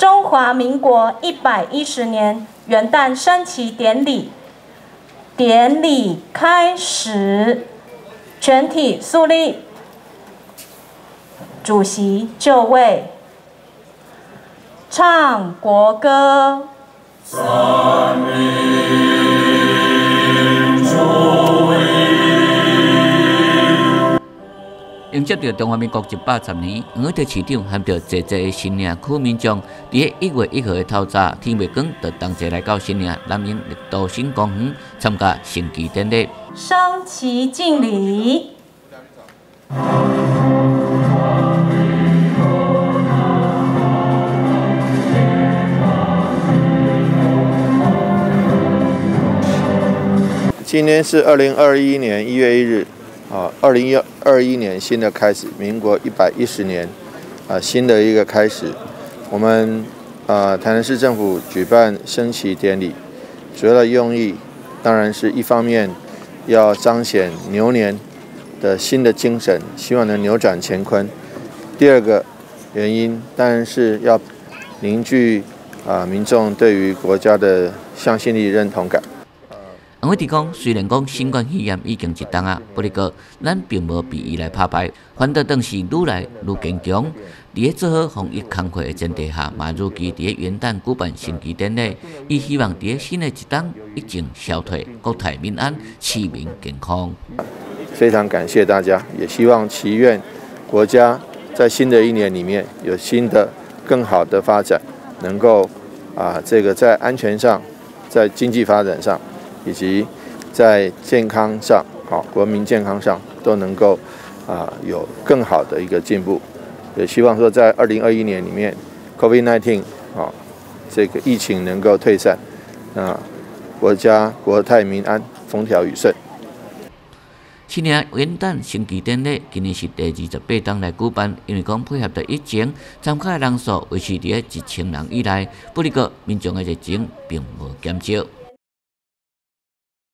中华民国110年元旦升旗典礼，典礼开始，全体肃立，主席就位，唱国歌。 迎接着中华民国110年，黄伟哲市长含着济济的新娘区民众，伫1月1号的透早天未光，就同齐来到新娘南营绿道新公园参加升旗典礼。 升旗敬礼。 今天是2021年1月1日。2021年新的开始，民国110年，新的一个开始。我们台南市政府举办升旗典礼，主要的用意当然是一方面要彰显牛年的新的精神，希望能扭转乾坤。第二个原因当然是要凝聚民众对于国家的向心力、认同感。 黄伟哲讲，虽然讲新冠肺炎已经一冬啊，不过咱并无被伊来拍败，反倒当是愈来愈坚强。伫个做好防疫工作的前提下，嘛如期伫个元旦举办升旗典礼，伊希望伫个新的一冬疫情消退，国泰民安，市民健康。 非常感谢大家，也希望祈愿国家在新的一年里面有新的更好的发展，能够这个在安全上，在经济发展上。以及在健康上，国民健康上都能够有更好的一个进步。也希望说在2021年里面 ，COVID-19 这个疫情能够退散，国家国泰民安，风调雨顺。 新年元旦升旗典礼今年是第28冬来举办，因为讲配合着疫情，参加的人数维持伫1000人以内，不过民众的热情并无减少。